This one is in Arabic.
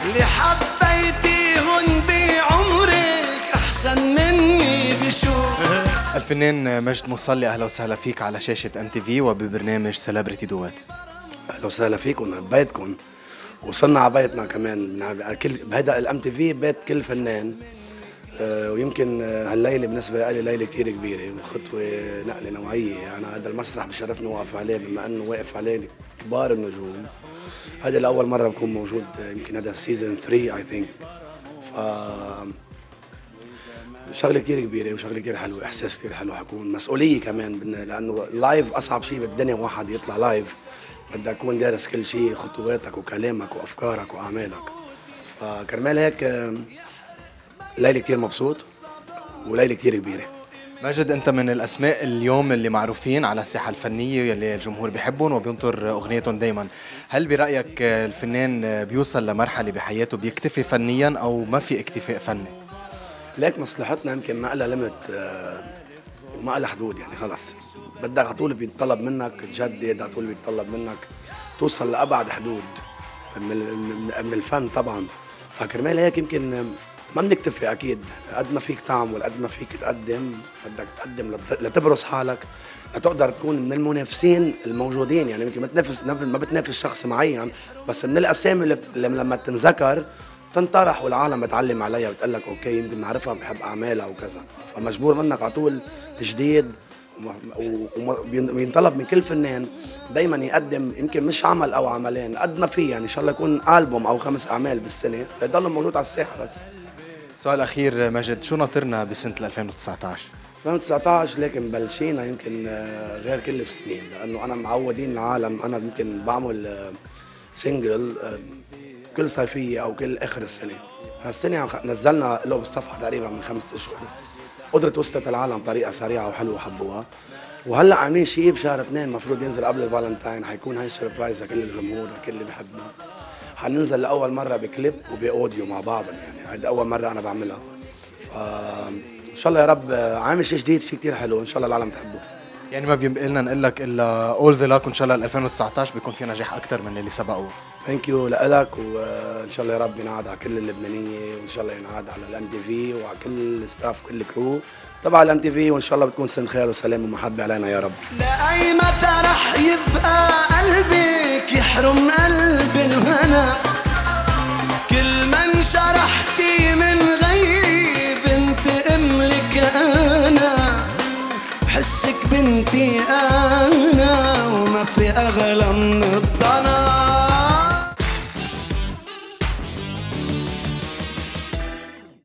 اللي حبيتيهن بعمرك أحسن مني بشوف. الفنان مجد مصلي، أهلا وسهلا فيك على شاشة MTV وببرنامج سيلبرتي دواتس. أهلا وسهلا فيكم ببيتكم، وصلنا على بيتنا كمان. بهيدا MTV بيت كل فنان. ويمكن هالليلة بالنسبة لي ليلة كثير كبيرة وخطوة نقلة نوعية. أنا هذا المسرح بشرفني واقف عليه، بما أنه واقف عليه كبار النجوم. هذا لأول مرة بكون موجود، يمكن هذا سيزون 3 I think. شغلة كتير كبيرة وشغلة كتير حلوة، إحساس كتير حلو. حكون مسؤولية كمان لأنه اللايف أصعب شيء بالدنيا، واحد يطلع لايف بدك تكون دارس كل شيء، خطواتك وكلامك وأفكارك وأعمالك. فكرمال هيك ليلة كتير مبسوط وليلة كتير كبيرة. ماجد، أنت من الأسماء اليوم اللي معروفين على الساحة الفنية اللي الجمهور بيحبهم وبينطر أغنيتهم دايما. هل برأيك الفنان بيوصل لمرحلة بحياته بيكتفي فنيا أو ما في اكتفاء فني؟ ليك مصلحتنا يمكن ما لها ليمت وما لها حدود، يعني خلص بدك على طول بيتطلب منك تجدد، على طول بيتطلب منك توصل لأبعد حدود من الفن طبعا. فكرمال هيك يمكن ما بنكتفي اكيد. قد ما فيك تعمل، قد ما فيك تقدم، بدك تقدم لتبرز حالك، لتقدر تكون من المنافسين الموجودين. يعني يمكن ما بتنافس شخص معين، بس من الاسامي اللي لما تنذكر تنطرح والعالم بتعلم عليها وبتقول لك اوكي يمكن نعرفها بحب اعمالها وكذا. فمجبور منك على طول تجديد، وبينطلب من كل فنان دايما يقدم يمكن مش عمل او عملين قد ما في، يعني ان شاء الله يكون ألبوم او 5 أعمال بالسنه ليضل موجود على الساحه. بس سؤال أخير مجد، شو ناطرنا بسنة 2019؟ 2019 لكن بلشينا يمكن غير كل السنين، لأنه أنا معودين العالم أنا يمكن بعمل سينجل كل صيفية أو كل آخر السنة. هالسنة نزلنا له بالصفحة تقريبا من 5 أشهر، قدرت وصلت العالم بطريقة سريعة وحلوة وحبوها. وهلا عاملين شيء بشهر 2 المفروض ينزل قبل الفالنتاين، حيكون هاي سربرايز لكل الجمهور لكل اللي بحبنا. حننزل لأول مرة بكليب وبأوديو مع بعضهم، يعني هيدا أول مرة أنا بعملها. إن شاء الله يا رب عامل شيء جديد، شيء كتير حلو، إن شاء الله العالم تحبه. يعني ما بيبقى لنا نقول لك إلا all the luck، وإن شاء الله 2019 بيكون في نجاح أكثر من اللي سبقوه. ثانك يو لك، وإن شاء الله يا رب ينعاد على كل اللبنانية، وإن شاء الله ينعاد على MTV وعلى كل الستاف وكل الكرو تبع MTV، وإن شاء الله بتكون سنة خير وسلام ومحبة علينا يا رب. لأي متى رح يبقى قلبك يحرم قلب الهنا؟ كل من شرحتي من غيب انتقم لك أنا، بحسك بنتي أنا وما في أغلى من الضنا.